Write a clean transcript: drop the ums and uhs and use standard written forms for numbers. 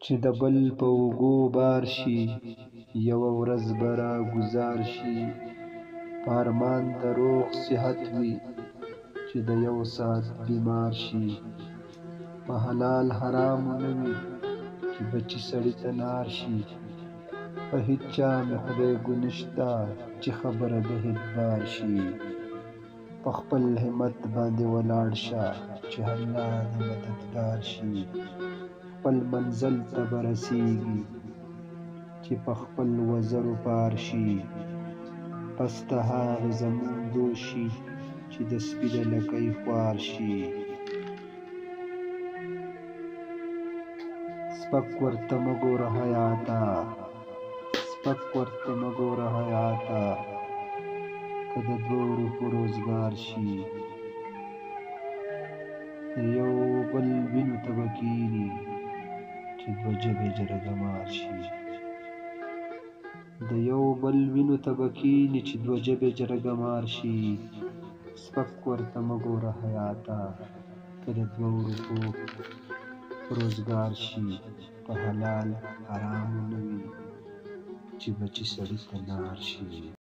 چې د بل په اوږو بار شي، یوه ورځ به راګوزار شي. په ارمان د روغ صحت وي، چې د یو ساعت بیمار شي. په حلال حرامو نه وي، چې بچي سړي ته نار شي. په هیچا مې خدای ګنشته، چې خبره د اعتبار شي. په خپل همت باندې ولاړ شه، چې الله دې مددګار شي. خپل منزل ته به رسېږي، چې په خپل وزرو پار شي. پس ته هغې زمون دوست شي، چې د سپي د لکۍ خوار شي. سپک ورته مه ګوره حیاته، سپک ورته مه ګوره حیاته، که د دوو روپو روزګار شي. د یو بل وینو ته به کښېني، چې دوه جبې جرګه مار شي. د یو بل وینو ته به کښېني، چې دوه جبې جرګه مار شي. سپک ورته مه ګوره حیاته، که د دوو روپو روزګار شي. په حلال حرامو نه وي، چې بچي سړي ته نار شي.